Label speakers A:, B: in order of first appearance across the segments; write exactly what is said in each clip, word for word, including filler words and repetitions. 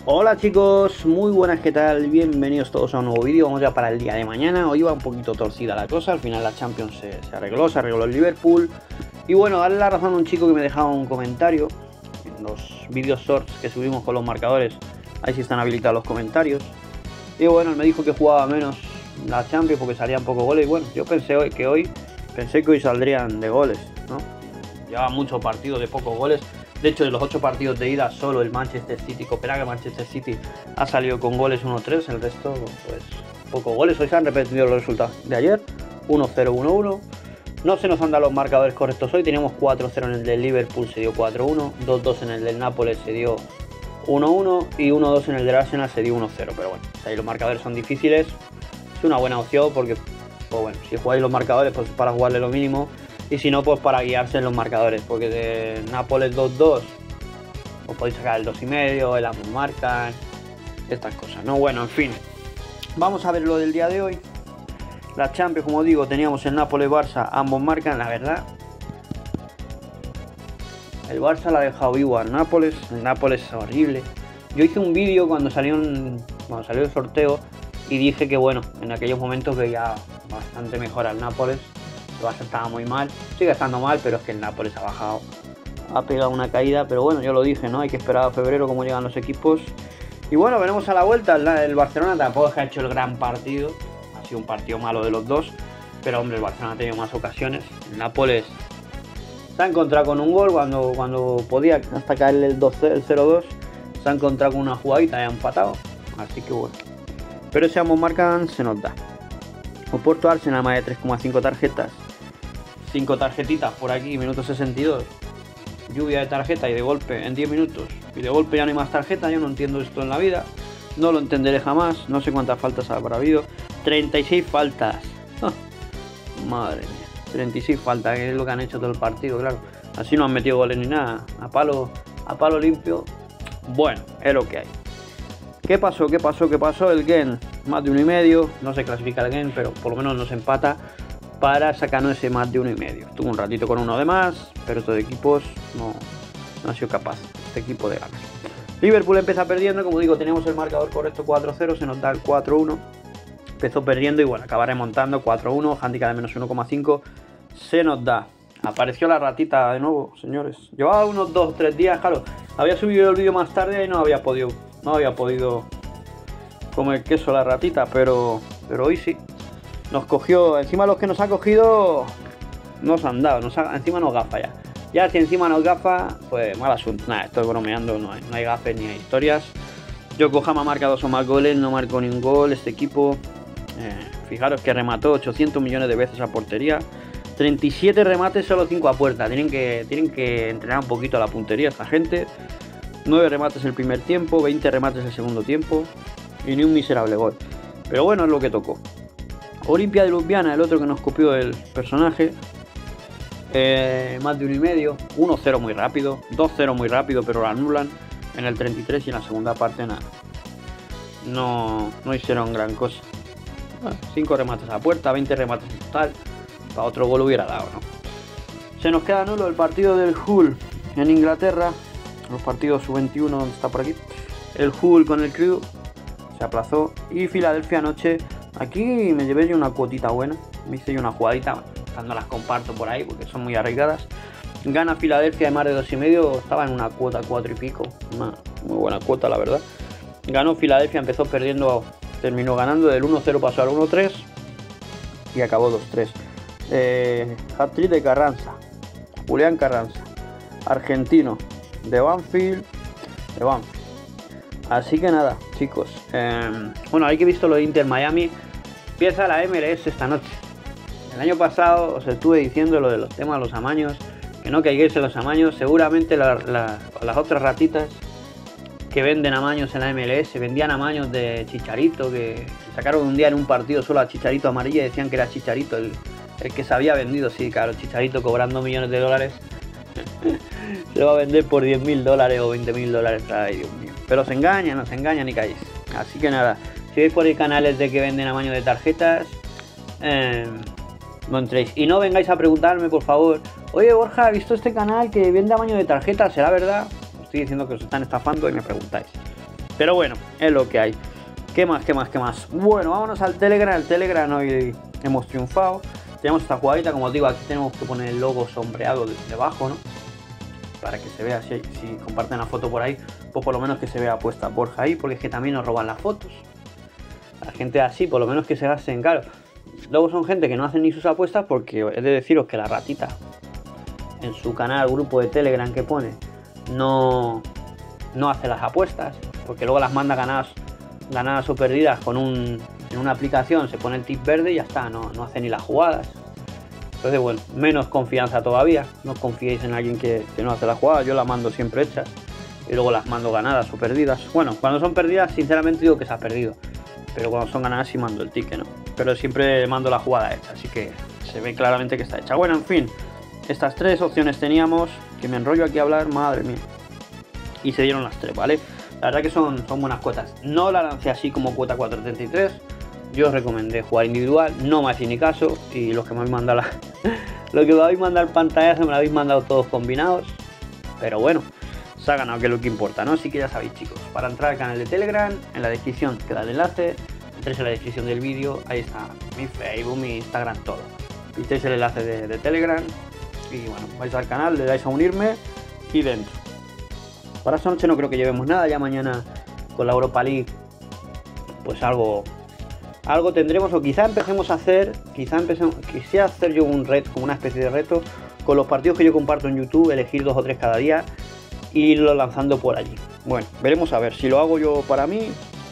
A: Hola chicos, muy buenas, ¿qué tal? Bienvenidos todos a un nuevo vídeo. Vamos ya para el día de mañana. Hoy va un poquito torcida la cosa, al final la Champions se, se arregló, se arregló el Liverpool. Y bueno, darle la razón a un chico que me dejaba un comentario en los vídeos shorts que subimos con los marcadores. Ahí sí están habilitados los comentarios. Y bueno, él me dijo que jugaba menos la Champions porque salían pocos goles. Y bueno, yo pensé hoy que hoy pensé que hoy saldrían de goles, ¿no? Lleva muchos partidos de pocos goles. De hecho, de los ocho partidos de ida, solo el Manchester City, Copenhague Manchester City, ha salido con goles uno tres. El resto, pues, pocos goles. Hoy se han repetido los resultados de ayer. uno cero, uno uno. No se nos han dado los marcadores correctos hoy. Teníamos cuatro cero en el del Liverpool, se dio cuatro uno. dos dos en el del Nápoles, se dio uno uno. Y uno dos en el del Arsenal, se dio uno cero. Pero bueno, ahí los marcadores son difíciles. Es una buena opción porque, pues bueno, si jugáis los marcadores, pues para jugarle lo mínimo. Y si no, pues para guiarse en los marcadores, porque de Nápoles dos dos os podéis sacar el dos y medio, el ambos marcan, estas cosas, ¿no? Bueno, en fin, vamos a ver lo del día de hoy. La Champions, como digo, teníamos el Nápoles-Barça, ambos marcan, la verdad. El Barça la ha dejado vivo al Nápoles, el Nápoles es horrible. Yo hice un vídeo cuando salió, un, cuando salió el sorteo y dije que, bueno, en aquellos momentos veía bastante mejor al Nápoles. El Barça estaba muy mal, sigue estando mal, pero es que el Nápoles ha bajado, ha pegado una caída, pero bueno, yo lo dije, ¿no? Hay que esperar a febrero cómo llegan los equipos. Y bueno, veremos a la vuelta. El, el Barcelona tampoco es que ha hecho el gran partido, ha sido un partido malo de los dos, pero hombre, el Barcelona ha tenido más ocasiones. El Nápoles se ha encontrado con un gol cuando, cuando podía hasta caerle el, el cero dos, se ha encontrado con una jugadita y ha empatado, así que bueno. Pero ese ambos marcan se nos da. Oporto Arsenal más de tres coma cinco tarjetas. cinco tarjetitas por aquí, minuto sesenta y dos. Lluvia de tarjeta y de golpe en diez minutos. Y de golpe ya no hay más tarjeta. Yo no entiendo esto en la vida. No lo entenderé jamás. No sé cuántas faltas habrá habido. treinta y seis faltas. Oh, madre mía. treinta y seis faltas, que es lo que han hecho todo el partido, claro. Así no han metido goles ni nada. A palo, a palo limpio. Bueno, es lo que hay. ¿Qué pasó? ¿Qué pasó? ¿Qué pasó? El Genk, más de uno y medio. No se clasifica el Genk, pero por lo menos nos empata para sacarnos ese más de uno y medio. Estuvo un ratito con uno de más, pero estos equipos no, no ha sido capaz este equipo de ganar. Liverpool empieza perdiendo, como digo, teníamos el marcador correcto cuatro cero, se nos da el cuatro uno. Empezó perdiendo y bueno, acaba remontando cuatro uno, handicap de menos uno coma cinco, se nos da. Apareció la ratita de nuevo, señores. Llevaba unos dos tres días, claro. Había subido el vídeo más tarde y no había podido, no había podido comer queso la ratita, pero, pero hoy sí. Nos cogió, encima los que nos ha cogido nos han dado, nos ha, encima nos gafa ya. Ya si encima nos gafa, pues mal asunto. Nada, estoy bromeando, no hay, no hay gafes ni hay historias. Yokohama marca dos o más goles, no marcó ni un gol este equipo. Eh, fijaros que remató ochocientos millones de veces a portería. treinta y siete remates, solo cinco a puerta. Tienen que, tienen que entrenar un poquito a la puntería esta gente. nueve remates el primer tiempo, veinte remates el segundo tiempo. Y ni un miserable gol. Pero bueno, es lo que tocó. Olimpia de Ljubljana, el otro que nos copió el personaje. Eh, más de uno y medio. uno cero muy rápido. dos cero muy rápido, pero lo anulan en el treinta y tres y en la segunda parte nada. No, no hicieron gran cosa. Bueno, cinco remates a puerta, veinte remates en total. Para otro gol hubiera dado, ¿no? Se nos queda nulo el partido del Hull en Inglaterra. Los partidos sub veintiuno, donde está por aquí. El Hull con el Crew se aplazó. Y Filadelfia anoche. Aquí me llevé yo una cuotita buena, me hice yo una jugadita, no las comparto por ahí porque son muy arriesgadas. Gana Filadelfia de más de dos y medio, estaba en una cuota cuatro y pico, una muy buena cuota la verdad. Ganó Filadelfia, empezó perdiendo, terminó ganando, del uno cero pasó al uno tres y acabó dos tres. Eh, hat-trick de Carranza, Julián Carranza, argentino, de Banfield, de Banfield. Así que nada, chicos, eh, bueno, hay que visto lo de Inter Miami. Empieza la M L S esta noche. El año pasado os estuve diciendo lo de los temas de los amaños, que no caigáis en los amaños. Seguramente la, la, las otras ratitas que venden amaños en la M L S vendían amaños de Chicharito, que sacaron un día en un partido solo a Chicharito amarilla y decían que era Chicharito el, el que se había vendido. Sí, claro, Chicharito cobrando millones de dólares se va a vender por diez mil dólares o veinte mil dólares. Ay, Dios mío. Pero se engañan, se engañan y caéis. Así que nada, si veis por ahí canales de que venden amaños de tarjetas, eh, no entréis. Y no vengáis a preguntarme, por favor, oye Borja, ¿has visto este canal que vende amaños de tarjetas? ¿Será verdad? Os estoy diciendo que os están estafando y me preguntáis. Pero bueno, es lo que hay. ¿Qué más, qué más, qué más? Bueno, vámonos al Telegram. El Telegram hoy hemos triunfado. Tenemos esta jugadita, como os digo, aquí tenemos que poner el logo sombreado debajo, ¿no? Para que se vea, si, si comparten la foto por ahí, pues por lo menos que se vea puesta Borja ahí, porque es que también nos roban las fotos. La gente así, por lo menos que se gasten, claro. Luego son gente que no hacen ni sus apuestas, porque he de deciros que la ratita en su canal, grupo de Telegram que pone, no, no hace las apuestas, porque luego las manda ganadas, ganadas o perdidas con un, en una aplicación, se pone el tip verde y ya está, no, no hace ni las jugadas. Entonces, bueno, menos confianza todavía. No confiéis en alguien que, que no hace las jugadas. Yo las mando siempre hechas y luego las mando ganadas o perdidas. Bueno, cuando son perdidas, sinceramente digo que se ha perdido. Pero cuando son ganadas sí mando el ticket, ¿no? Pero siempre mando la jugada hecha, así que se ve claramente que está hecha. Bueno, en fin, estas tres opciones teníamos. Que me enrollo aquí a hablar, madre mía. Y se dieron las tres, ¿vale? La verdad que son, son buenas cuotas. No la lancé así como cuota cuatro treinta y tres. Yo os recomendé jugar individual, no me hacéis ni caso. Y los que me habéis mandado la... lo que me habéis mandado el pantallazo me lo habéis mandado todos combinados. Pero bueno, se ha ganado, que es lo que importa, ¿no? Así que ya sabéis, chicos, para entrar al canal de Telegram, en la descripción queda el enlace. Entréis en la descripción del vídeo, ahí está mi Facebook, mi Instagram, todo. Pincháis el enlace de, de Telegram y bueno, vais al canal, le dais a unirme y dentro. Para esta noche no creo que llevemos nada, ya mañana con la Europa League pues algo... Algo tendremos, o quizá empecemos a hacer, quizá empecemos, quisiera hacer yo un reto, como una especie de reto, con los partidos que yo comparto en YouTube, elegir dos o tres cada día e irlo lanzando por allí. Bueno, veremos a ver, si lo hago yo para mí,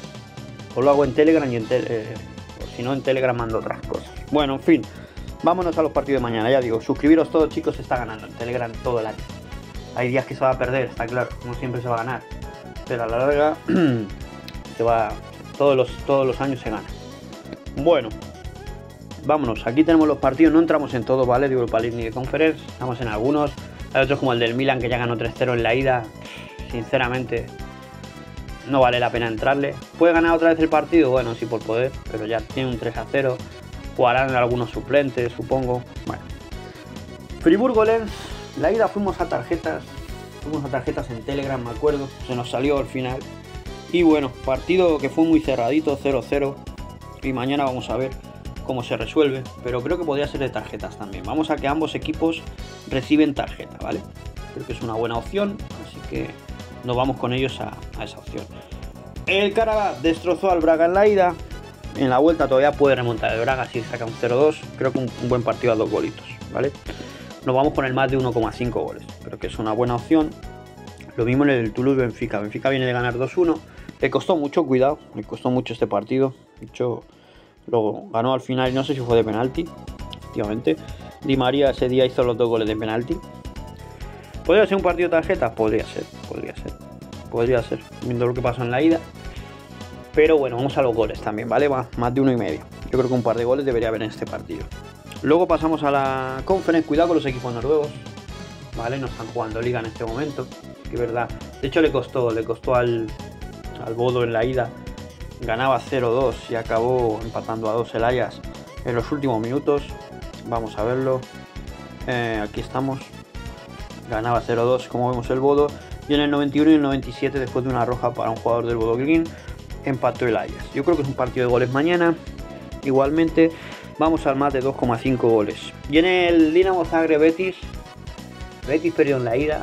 A: o lo hago en Telegram y en te eh, o si no en Telegram mando otras cosas. Bueno, en fin, vámonos a los partidos de mañana, ya digo, suscribiros todos, chicos, se está ganando en Telegram todo el año. Hay días que se va a perder, está claro, no siempre se va a ganar, pero a la larga se va, todos los, todos los años se gana. Bueno, vámonos, aquí tenemos los partidos, no entramos en todos, ¿vale? De Europa League ni de Conference, estamos en algunos. Hay otros como el del Milan, que ya ganó tres cero en la ida. Sinceramente, no vale la pena entrarle. ¿Puede ganar otra vez el partido? Bueno, sí, por poder, pero ya tiene un tres a cero. Jugarán algunos suplentes, supongo. Bueno, Friburgo-Lens, la ida fuimos a tarjetas, fuimos a tarjetas en Telegram, me acuerdo, se nos salió al final. Y bueno, partido que fue muy cerradito, cero cero. Y mañana vamos a ver cómo se resuelve, pero creo que podría ser de tarjetas también. Vamos a que ambos equipos reciben tarjeta, ¿vale? Creo que es una buena opción, así que nos vamos con ellos a, a esa opción. El Karabakh destrozó al Braga en la ida. En la vuelta todavía puede remontar el Braga si saca un cero dos. Creo que un, un buen partido a dos golitos, ¿vale? Nos vamos con el más de uno coma cinco goles. Creo que es una buena opción. Lo mismo en el Toulouse-Benfica. Benfica viene de ganar dos uno. Le costó mucho, cuidado, le costó mucho este partido. De hecho, luego ganó al final, no sé si fue de penalti, efectivamente. Di María ese día hizo los dos goles de penalti. ¿Podría ser un partido de tarjetas? Podría ser, podría ser, podría ser, viendo lo que pasó en la ida. Pero bueno, vamos a los goles también, ¿vale? Más, más de uno y medio. Yo creo que un par de goles debería haber en este partido. Luego pasamos a la Conference, cuidado con los equipos noruegos, ¿vale? No están jugando liga en este momento, que verdad. De hecho le costó, le costó al... al Bodo en la ida, ganaba cero dos y acabó empatando a dos el Ajax en los últimos minutos. Vamos a verlo, eh, aquí estamos, ganaba cero dos como vemos el Bodo, y en el noventa y uno y el noventa y siete, después de una roja para un jugador del Bodo Glimt, empató el Ajax. Yo creo que es un partido de goles mañana. Igualmente vamos al más de dos coma cinco goles. Y en el Dinamo Zagreb Betis, Betis perdió en la ida.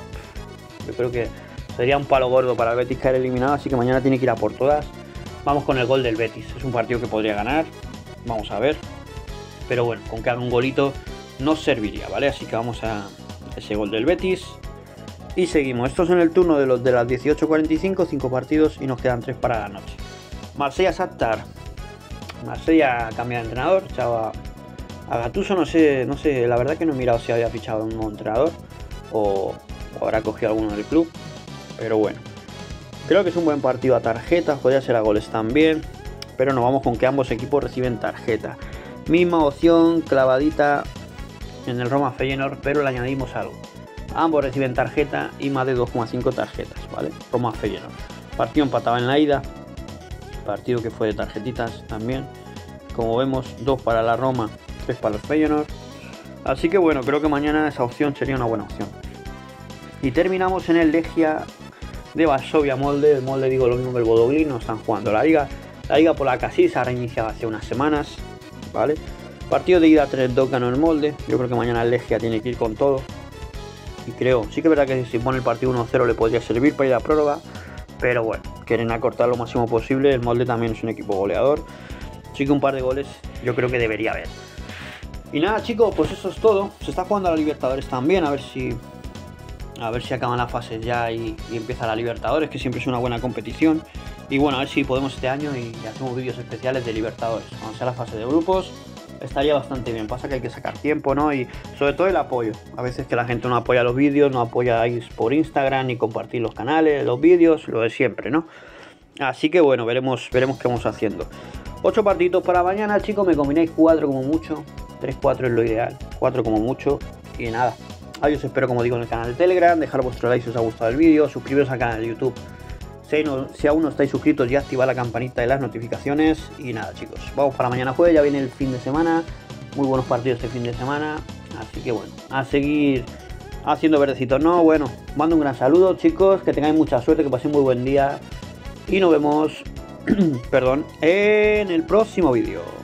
A: Yo creo que sería un palo gordo para el Betis caer eliminado, así que mañana tiene que ir a por todas. Vamos con el gol del Betis, es un partido que podría ganar, vamos a ver. Pero bueno, con que haga un golito nos serviría, ¿vale? Así que vamos a ese gol del Betis. Y seguimos, esto es en el turno de los de las dieciocho cuarenta y cinco, cinco partidos y nos quedan tres para la noche. Marsella-Shakhtar. Marsella cambia de entrenador, chava. A Gattuso no sé, no sé, la verdad que no he mirado si había fichado un nuevo entrenador o, o habrá cogido alguno del club. Pero bueno, creo que es un buen partido a tarjetas, podría ser a goles también, pero nos vamos con que ambos equipos reciben tarjeta. Misma opción, clavadita en el Roma Feyenoord, pero le añadimos algo. Ambos reciben tarjeta y más de dos coma cinco tarjetas, ¿vale? Roma Feyenoord. Partido empatado en la ida, partido que fue de tarjetitas también. Como vemos, dos para la Roma, tres para el Feyenoord. Así que bueno, creo que mañana esa opción sería una buena opción. Y terminamos en el Legia de Varsovia Molde. El Molde, digo lo mismo que el Bodoglin, no están jugando la liga. La liga por la casi se ha reiniciado hace unas semanas, ¿vale? Partido de ida tres dos ganó el Molde. Yo creo que mañana el Legia tiene que ir con todo. Y creo, sí que es verdad que si pone el partido uno cero le podría servir para ir a prórroga. Pero bueno, quieren acortar lo máximo posible. El Molde también es un equipo goleador. Así que un par de goles yo creo que debería haber. Y nada, chicos, pues eso es todo. Se está jugando a la Libertadores también. A ver si a ver si acaban las fases ya y, y empieza la Libertadores, que siempre es una buena competición. Y bueno, a ver si podemos este año y hacemos vídeos especiales de Libertadores. Cuando sea la fase de grupos, estaría bastante bien. Pasa que hay que sacar tiempo, ¿no? Y sobre todo el apoyo. A veces que la gente no apoya los vídeos, no apoya por Instagram, ni compartir los canales, los vídeos, lo de siempre, ¿no? Así que bueno, veremos, veremos qué vamos haciendo. ocho partidos para mañana, chicos. Me combináis cuatro como mucho. tres cuatro es lo ideal. cuatro como mucho. Y nada. Ahí os espero, como digo, en el canal de Telegram. Dejar vuestro like si os ha gustado el vídeo. Suscribiros al canal de YouTube Si, no, si aún no estáis suscritos, ya activad la campanita de las notificaciones. Y nada, chicos, vamos para mañana jueves. Ya viene el fin de semana. Muy buenos partidos este fin de semana. Así que bueno, a seguir haciendo verdecitos, ¿no? Bueno, mando un gran saludo, chicos. Que tengáis mucha suerte, que paséis muy buen día. Y nos vemos, perdón, en el próximo vídeo.